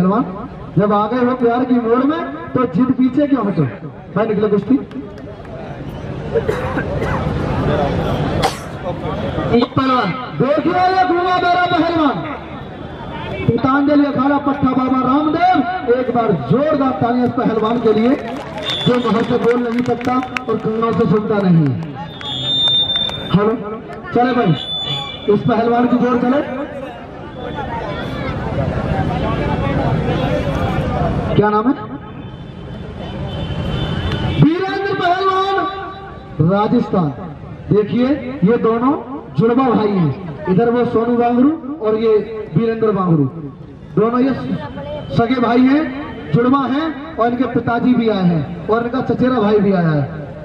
पहलवान, जब आ गए हो प्यार की मोड़ में तो जिद पीछे क्यों हटो। भाई निकले कुश्ती। पहलवान देखिए ये घूमा मेरा पहलवान पतंजलि अखाड़ा पट्टा बाबा रामदेव। एक बार जोरदार तालियां इस पहलवान के लिए जो बाहर से बोल नहीं सकता और कानों से सुनता नहीं। हेलो चले भाई, इस पहलवान की जोर चले। क्या नाम है? वीरेंद्र पहलवान राजस्थान। देखिए ये दोनों जुड़वा भाई हैं, इधर वो सोनू बांगरू और ये वीरेंद्र बांगरू, दोनों ये सगे भाई हैं, जुड़वा हैं और इनके पिताजी भी आए हैं और इनका चचेरा भाई भी आया है।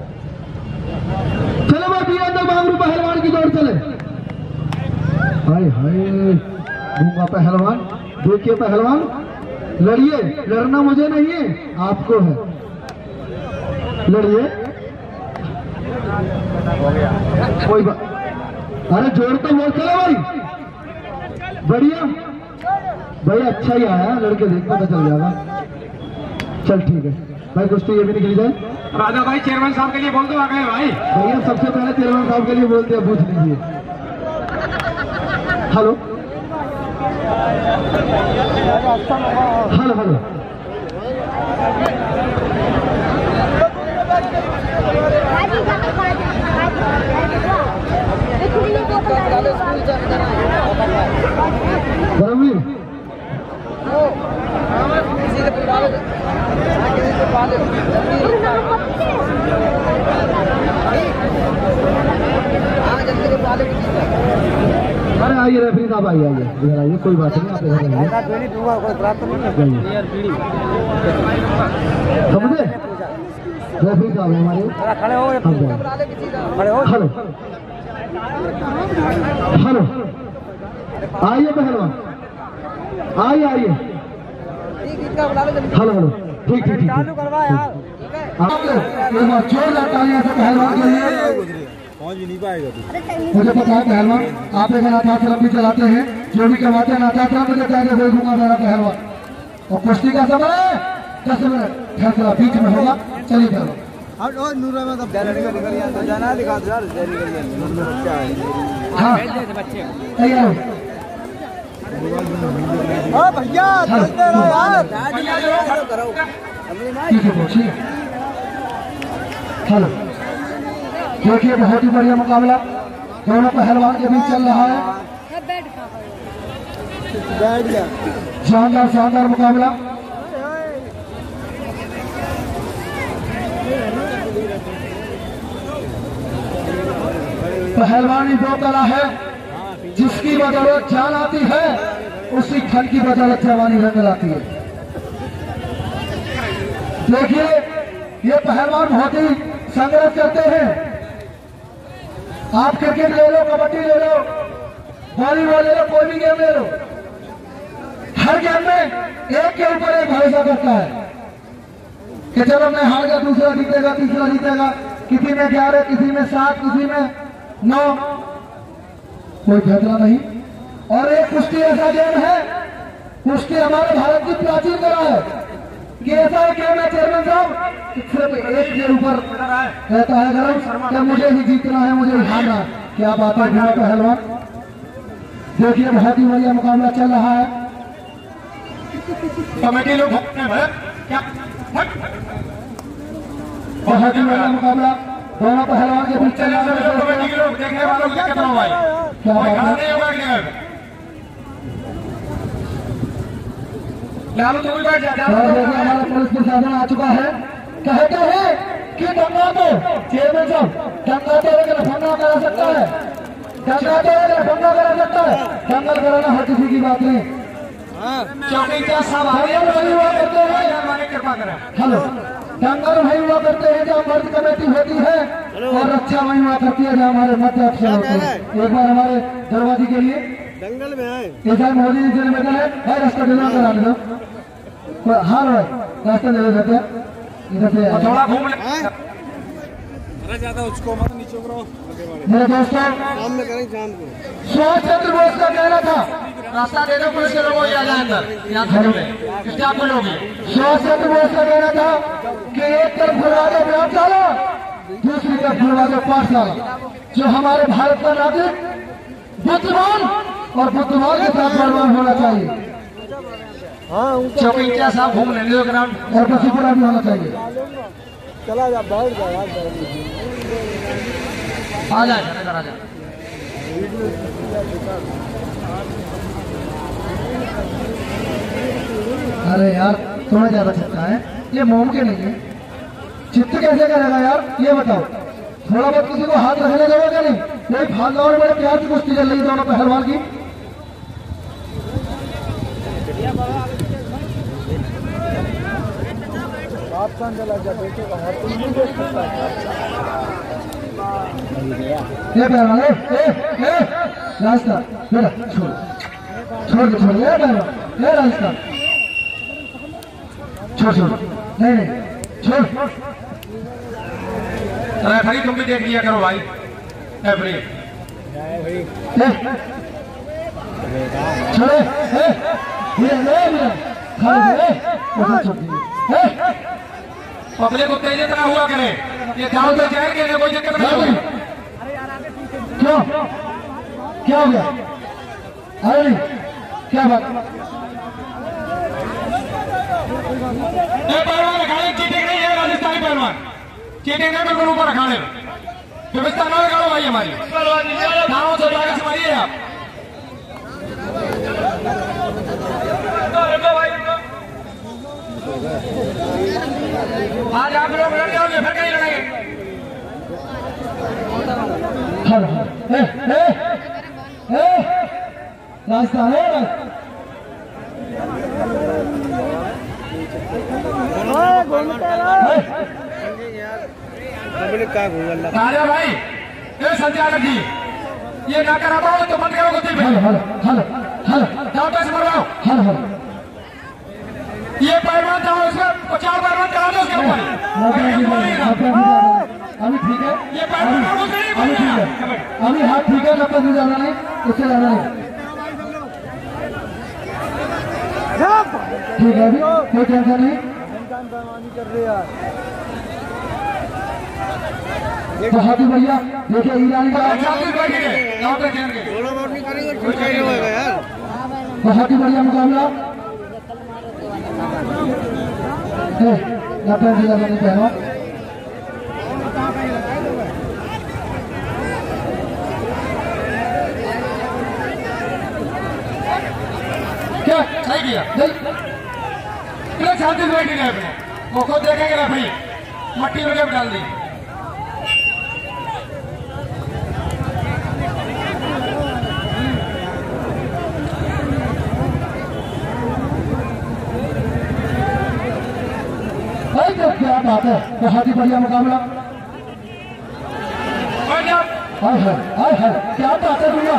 चलो भाई वीरेंद्र बांगरू पहलवान की दौड़ चले। हाय हाय गूंगा पहलवान। देखिए पहलवान लड़िए, लड़ना मुझे नहीं है आपको है, लड़िए कोई बात। अरे जोड़ तो बोल चलो भाई, बढ़िया भाई, अच्छा ही आया, लड़के देख पता चल जाएगा। चल ठीक है भाई, कुछ तो ये भी निकल जाए। राजा भाई चेयरमैन साहब के लिए बोल दो, आ गए भाई। भैया सबसे पहले चेयरमैन साहब के लिए बोलते हैं, पूछ लीजिए। हेलो हेलो हेलो धर्मवीर अरे आइए रेफरी साहब, आइए आइए इधर आइए, कोई बात नहीं, आप इधर आइए। समझे रेफरी साहब हमारे खड़े हो, हेलो हेलो आइए पहलवान, आइए आइए, हेलो हेलो ठीक ठीक ठीक, जोर जाता है पहलवान के लिए। पहुंच भी नहीं पाएगा मुझे पता है पहलवान आप एक अनाथाश्रम भी चलाते हैं, जो भी करवाते हैं अनाथाश्रम मुझे क्या घूमा मेरा पहलवान। और कुश्ती का समय 10 मिनट फैसला बीच में होगा, चलिए पहलवान। हाँ भैया हेलो देखिए बहुत ही बढ़िया मुकाबला दोनों पहलवान के बीच चल रहा है। शानदार शानदार मुकाबला। पहलवानी वो कला है जिसकी बदौलत जान आती है, उसी फन की बदौलत जवानी रंग लाती है। देखिए ये पहलवान बहुत ही संघर्ष करते हैं। आप क्रिकेट ले लो, कबड्डी ले लो, वॉलीबॉल ले लो, कोई भी गेम ले लो, हर गेम में एक के ऊपर एक भरोसा करता है कि चलो मैं हार गया, दूसरा जीतेगा, तीसरा जीतेगा, किसी में 11, किसी में 7, किसी में 9, कोई फैसला नहीं। और एक कुश्ती ऐसा गेम है, कुश्ती हमारे भारत की प्राचीन कला है कि ऐसा एक गेम है चेयरमैन साहब, सिर्फ एक के ऊपर रहता है गरम कि मुझे ही जीतना है, मुझे ही हारना है। क्या बात है घूमा पहलवान। देखिए बहुत ही बढ़िया मुकाबला चल रहा है। कमेटी लोग बहुत ही बढ़िया मुकाबला दोनों पहलवान के बीच चल रहा है। देखने वालों क्या कहना भाई, क्या बात है। हमारा पुलिस प्रशासन आ चुका है। कहते हैं कि दंगा तो चेयरमैन साहब दंगा तो लफंगा करा सकता है, दंगा तो लफंगा करा सकता है, दंगल कराना हर किसी की बात नहीं। हेलो दंगल वही हुआ करते हैं जहाँ मर्द कमेटी होती है और रक्षा वही हुआ करती है जहाँ हमारे मध्य अफसर होते हैं। एक बार हमारे दरवाजे के लिए दंगल में है, इधर मोदी जी से निवेदन है रास्ता डिजाइन करा दो। हाँ भाई रास्ता ले लेते हैं इधर से थोड़ा घूम अरे ज्यादा उसको मत नीचे करो। मेरे दोस्तों शाम में करेंगे, शाम को। सुभाष चंद्र बोस का कहना था रास्ता दे दो, पुलिस के लोगों को आ जाए अंदर, यहाँ खड़े हुए स्टाफ के लोग हैं। शासन को ऐसा कहना था कि एक तरफ खुलवा दो व्यायामशाला, दूसरी तरफ खुलवा दो पाठशाला। जो हमारे भारत का नागरिक बुद्धिमान और बुद्धिमान के साथ बलवान होना चाहिए। चौकी क्या साहब घूम लेंगे ग्राउंड और बसीपुरा भी होना चाहिए। चला जा, बैठ जा यार। आ जाए आ जाए। अरे यार थोड़ा ज्यादा चित्ता है, ये मुमकिन नहीं है। चित्त कैसे करेगा यार ये बताओ। थोड़ा बहुत किसी को हाथ रखने देगा क्या नहीं? कोई भाग और बड़े प्यार की कुश्ती चल रही है दोनों पहलवान की। आप कौन चला जा, बेटे का हाथ तुम नहीं देख सकता। ये पहलवान रास्ता बेटा छोड़ छोड़ के छोड़, ये पहलवान ये रास्ता छोड़ छोड़, नहीं नहीं छोड़। रेफरी तुम भी देख लिया करो भाई। रेफरी छोड़े पब्लिक को तेज इतना हुआ करे, ये गाँव में जाएंगे कोई दिक्कत नहीं होगी। क्यों क्या हो गया? अरे नहीं क्या बात? पहलवान अखाड़े चीटिंग नहीं है, राजस्थानी पहलवान चीटिंग नहीं, बिल्कुल ऊपर अखाड़े व्यवस्था न लगाओ भाई हमारी गाँव से जाकर समझिए आप। आज आप लोग लड़ जाओगे फिर कहीं लड़ेंगे। रास्ता है राजा भाई ये संचालक जी ये ना करा पाओ तो बंद करो गति पे। जाओ पैसे मरवाओ। ये पहलवान जाओ उसका 4 पहलवान करा दो उसके ऊपर। अभी ठीक है, ये पहलवान अभी ठीक है, अभी हाथ ठीक है, तब तक जाना नहीं, उससे जाना नहीं। ठीक है, अभी कोई टेंशन नहीं। बहुत ही बढ़िया। देखिए ईरानी का बहुत ही बढ़िया मुकाबला। नहीं पहनो। क्या सही किया? शांति से बैठ गए अपने वो खुद देखेंगे रेफरी मट्टी में जब डाल दी। क्या बात है, बहुत ही बढ़िया मुकाबला। क्या बात है भैया,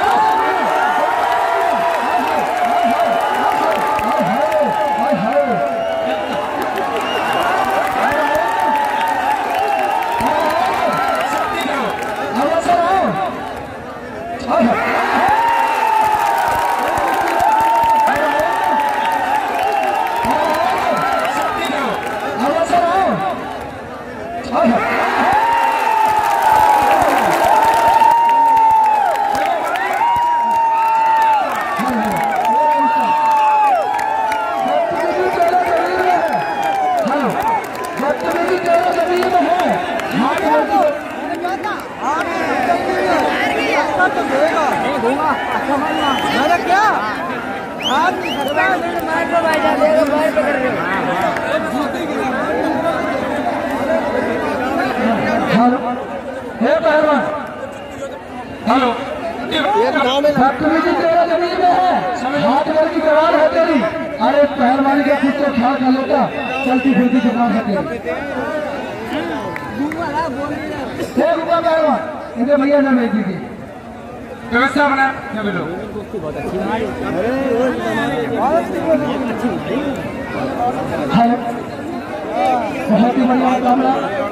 हेलो बदतमीजी तेरा जमीन में है, हाथ भर की जवान है तेरी। अरे पहलवानी का खुद को ख्याल कर लेता, चलती फिरती दुकान है तेरी। रुका पहलवान, इधर भैया ना भेज दीजिए। व्यवस्था बना सभी लोग। बहुत ही बढ़िया मुकाबला।